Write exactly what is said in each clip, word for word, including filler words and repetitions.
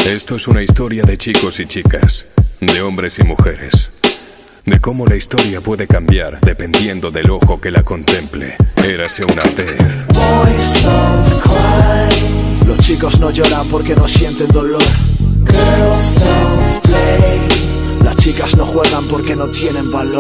Esto es una historia de chicos y chicas, de hombres y mujeres, de cómo la historia puede cambiar dependiendo del ojo que la contemple. Érase una vez. Boys don't cry. Los chicos no lloran porque no sienten dolor. Girls don't play. Las chicas no juegan porque no tienen valor.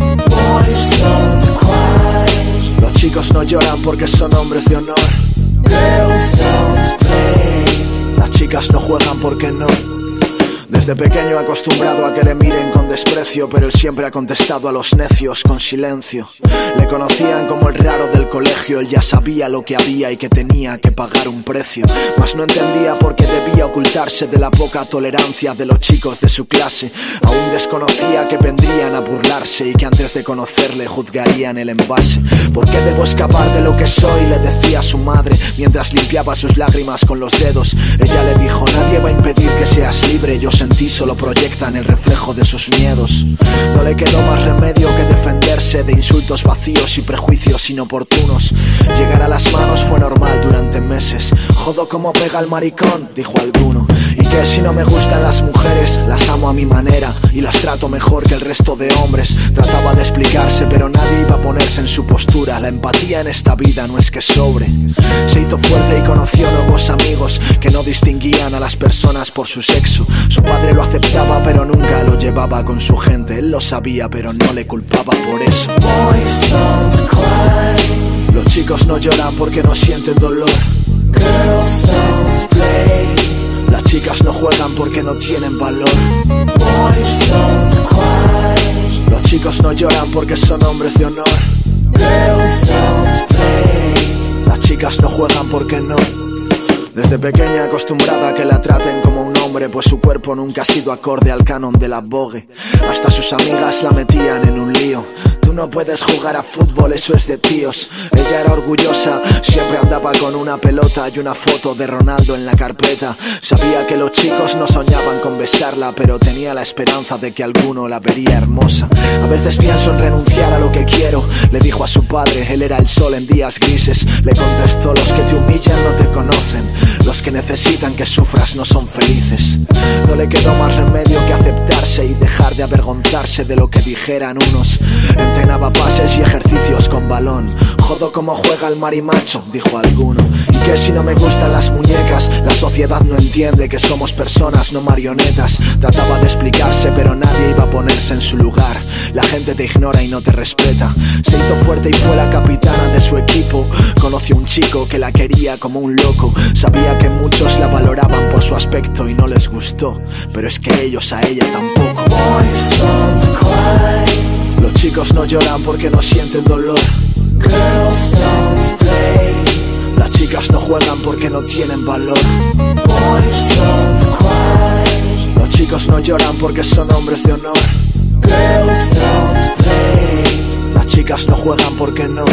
Boys don't cry. Los chicos no lloran porque son hombres de honor. Girls don't play. Las chicas no juegan porque no. Desde pequeño acostumbrado a que le miren con desprecio, pero él siempre ha contestado a los necios con silencio. Le conocían como el raro del colegio, él ya sabía lo que había y que tenía que pagar un precio. Mas no entendía por qué debía ocultarse de la poca tolerancia de los chicos de su clase. Aún desconocía que vendrían a burlarse y que antes de conocerle juzgarían el envase. ¿Por qué debo escapar de lo que soy?, le decía a su madre mientras limpiaba sus lágrimas con los dedos. Ella le dijo: nadie va a impedir que seas libre. Yo en ti solo proyectan el reflejo de sus miedos. No le quedó más remedio que defenderse de insultos vacíos y prejuicios inoportunos. Llegar a las manos fue normal durante meses. Jodo como pega el maricón, dijo alguno. Y que si no me gustan las mujeres, las amo a mi manera y las trato mejor que el resto de hombres. Trataba de explicarse, pero nadie iba a ponerse en su postura. La empatía en esta vida no es que sobre. Se hizo fuerte y conoció nuevos amigos que no distinguían a las personas por su sexo. Su padre lo aceptaba pero nunca lo llevaba con su gente. Él lo sabía pero no le culpaba por eso. Boys don't cry. Los chicos no lloran porque no sienten dolor. Girls don't play. Las chicas no juegan porque no tienen valor. Boys don't cry. Los chicos no lloran porque son hombres de honor. Girls don't play. Las chicas no juegan porque no. Desde pequeña acostumbrada a que la traten como un hombre, pues su cuerpo nunca ha sido acorde al canon de la Vogue. Hasta sus amigas la metían en un lío. Tú no puedes jugar a fútbol, eso es de tíos. Ella era orgullosa, siempre andaba con una pelota y una foto de Ronaldo en la carpeta. Sabía que los chicos no soñaban con besarla, pero tenía la esperanza de que alguno la vería hermosa. A veces pienso en renunciar a lo que quiero, le dijo a su padre. Él era el sol en días grises. Le contestó: los que te humillan no te conocen. Los que necesitan que sufras no son felices. No le quedó más remedio que aceptarse y dejar de avergonzarse de lo que dijeran unos. Entrenaba pases y ejercicios con balón. Jodo como juega el marimacho, dijo alguno. Y que si no me gustan las muñecas, la sociedad no entiende que somos personas, no marionetas. Trataba de explicarse pero nadie iba a ponerse en su lugar. La gente te ignora y no te respeta. Se hizo fuerte y fue la capitana de su equipo. Conoció un chico que la quería como un loco. Sabía que muchos la valoraban por su aspecto y no les gustó, pero es que ellos a ella tampoco. Boys don't cry. Los chicos no lloran porque no sienten dolor. Girls don't play. Las chicas no juegan porque no tienen valor. Boys don't cry. Los chicos no lloran porque son hombres de honor. Girls don't play. Las chicas no juegan porque no.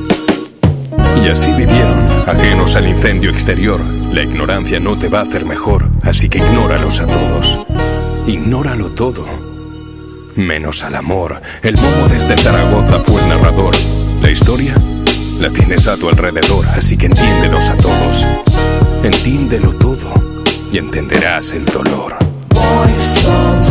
Y así vivieron, ajenos al incendio exterior. La ignorancia no te va a hacer mejor, así que ignóralos a todos. Ignóralo todo, menos al amor. El momo desde Zaragoza fue el narrador. La historia la tienes a tu alrededor, así que entiéndelos a todos. Entiéndelo todo y entenderás el dolor. Boys don't